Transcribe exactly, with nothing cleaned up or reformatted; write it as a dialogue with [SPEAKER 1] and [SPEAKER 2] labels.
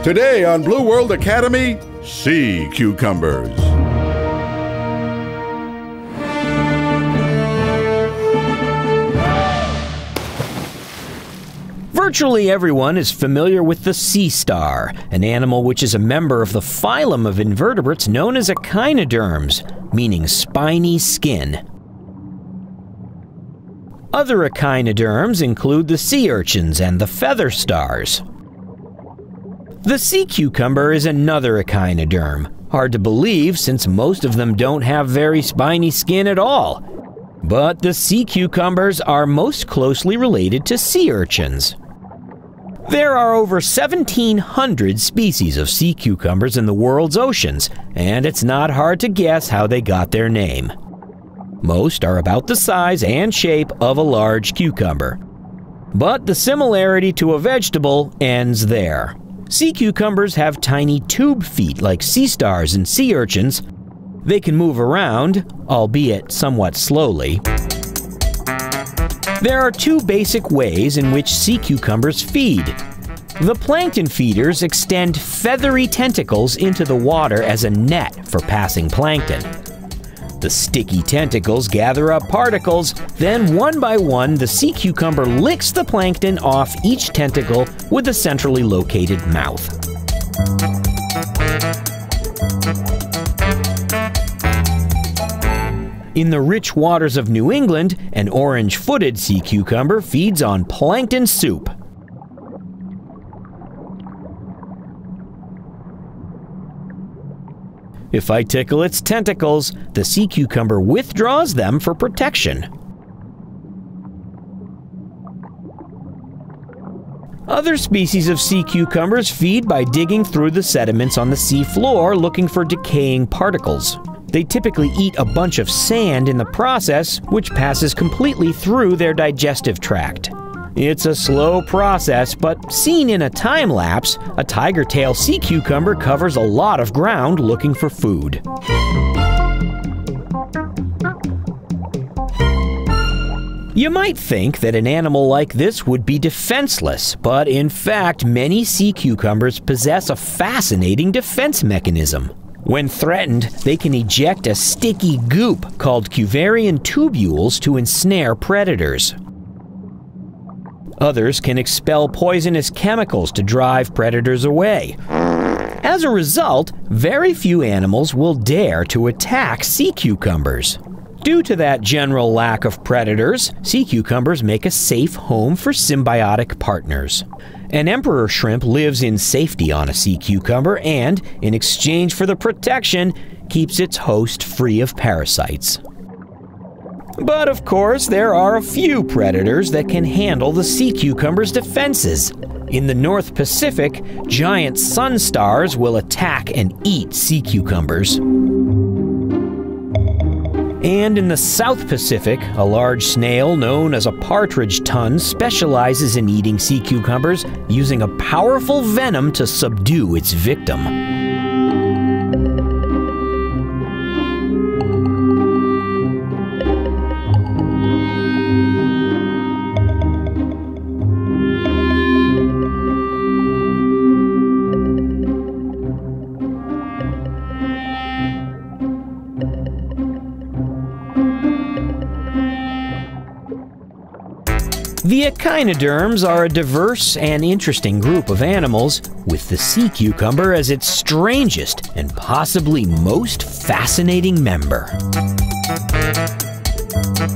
[SPEAKER 1] Today on Blue World Academy, sea cucumbers.
[SPEAKER 2] Virtually everyone is familiar with the sea star, an animal which is a member of the phylum of invertebrates known as Echinoderms, meaning spiny skin. Other echinoderms include the sea urchins and the feather stars. The sea cucumber is another echinoderm. Hard to believe since most of them don't have very spiny skin at all. But the sea cucumbers are most closely related to sea urchins. There are over seventeen hundred species of sea cucumbers in the world's oceans, and it's not hard to guess how they got their name. Most are about the size and shape of a large cucumber. But the similarity to a vegetable ends there. Sea cucumbers have tiny tube feet like sea stars and sea urchins. They can move around, albeit somewhat slowly. There are two basic ways in which sea cucumbers feed. The plankton feeders extend feathery tentacles into the water as a net for passing plankton. The sticky tentacles gather up particles, then one by one the sea cucumber licks the plankton off each tentacle with a centrally located mouth. In the rich waters of New England, an orange-footed sea cucumber feeds on plankton soup. If I tickle its tentacles, the sea cucumber withdraws them for protection. Other species of sea cucumbers feed by digging through the sediments on the sea floor looking for decaying particles. They typically eat a bunch of sand in the process, which passes completely through their digestive tract. It's a slow process, but seen in a time lapse, a tiger tail sea cucumber covers a lot of ground looking for food. You might think that an animal like this would be defenseless, but in fact, many sea cucumbers possess a fascinating defense mechanism. When threatened, they can eject a sticky goop called cuvarian tubules to ensnare predators. Others can expel poisonous chemicals to drive predators away. As a result, very few animals will dare to attack sea cucumbers. Due to that general lack of predators, sea cucumbers make a safe home for symbiotic partners. An emperor shrimp lives in safety on a sea cucumber and, in exchange for the protection, keeps its host free of parasites. But of course, there are a few predators that can handle the sea cucumber's defenses. In the North Pacific, giant sun stars will attack and eat sea cucumbers. And in the South Pacific, a large snail known as a partridge tun specializes in eating sea cucumbers, using a powerful venom to subdue its victim. The echinoderms are a diverse and interesting group of animals, with the sea cucumber as its strangest and possibly most fascinating member.